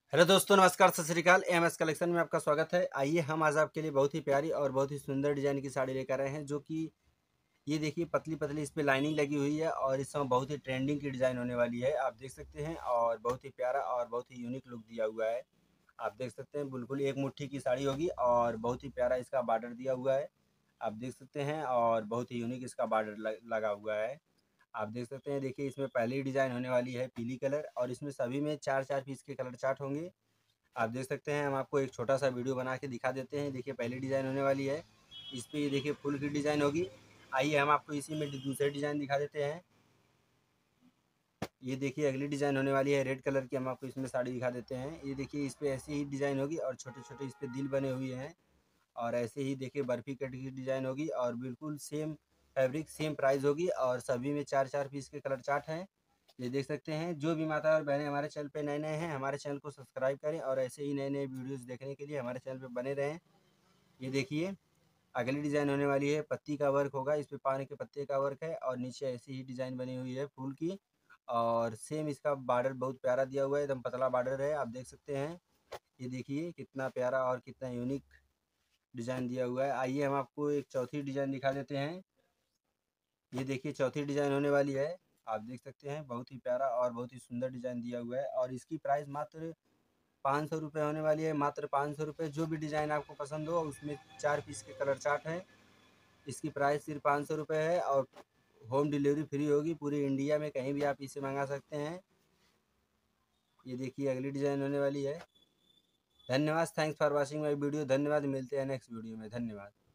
Hello दोस्तों, नमस्कार, सत श्री अकाल। एमएस कलेक्शन में आपका स्वागत है। आइए हम आज आपके लिए बहुत ही प्यारी और बहुत ही सुंदर डिजाइन की साड़ी लेकर आए हैं, जो कि ये देखिए पतली पतली इस पे लाइनिंग लगी हुई है और इस समय बहुत ही ट्रेंडिंग की डिजाइन होने वाली है। आप देख सकते हैं और बहुत ही प्यारा और बहुत ही यूनिक लुक दिया हुआ है। आप देख सकते हैं बिल्कुल एक मुट्ठी की साड़ी होगी और बहुत ही प्यारा इसका बॉर्डर दिया हुआ है। आप देख सकते हैं और बहुत ही यूनिक इसका बॉर्डर लगा हुआ है। आप देख सकते हैं, देखिए इसमें पहली डिजाइन होने वाली है पीली कलर और इसमें सभी में चार चार पीस के कलर चार्ट होंगे। आप देख सकते हैं, हम आपको एक छोटा सा वीडियो बना के दिखा देते हैं। देखिए पहली डिज़ाइन होने वाली है, इस पे ये देखिए फुल की डिज़ाइन होगी। आइए हम आपको इसी में दूसरी डिज़ाइन दिखा देते हैं। ये देखिए अगली डिज़ाइन होने वाली है रेड कलर की, हम आपको इसमें साड़ी दिखा देते हैं। ये देखिए इस पे ऐसी ही डिज़ाइन होगी और छोटे छोटे इस पे दिल बने हुए हैं और ऐसे ही देखिए बर्फ़ी कट की डिज़ाइन होगी और बिल्कुल सेम फैब्रिक सेम प्राइस होगी और सभी में चार चार पीस के कलर चार्ट हैं। ये देख सकते हैं। जो भी माता और बहनें हमारे चैनल पे नए नए हैं, हमारे चैनल को सब्सक्राइब करें और ऐसे ही नए नए वीडियोस देखने के लिए हमारे चैनल पे बने रहें। ये देखिए अगली डिज़ाइन होने वाली है, पत्ती का वर्क होगा, इस पे पान के पत्ते का वर्क है और नीचे ऐसी ही डिज़ाइन बनी हुई है फूल की और सेम इसका बॉर्डर बहुत प्यारा दिया हुआ है, एकदम पतला बॉर्डर है। आप देख सकते हैं, ये देखिए कितना प्यारा और कितना यूनिक डिज़ाइन दिया हुआ है। आइए हम आपको एक चौथी डिज़ाइन दिखा देते हैं। ये देखिए चौथी डिज़ाइन होने वाली है। आप देख सकते हैं बहुत ही प्यारा और बहुत ही सुंदर डिज़ाइन दिया हुआ है और इसकी प्राइस मात्र 500 रुपये होने वाली है, मात्र 500 रुपये। जो भी डिज़ाइन आपको पसंद हो उसमें चार पीस के कलर चार्ट हैं। इसकी प्राइस सिर्फ 500 रुपये है और होम डिलीवरी फ्री होगी। पूरे इंडिया में कहीं भी आप इसे मंगा सकते हैं। ये देखिए अगली डिज़ाइन होने वाली है। धन्यवाद, thanks for watching my video. धन्यवाद, मिलते हैं नेक्स्ट वीडियो में। धन्यवाद।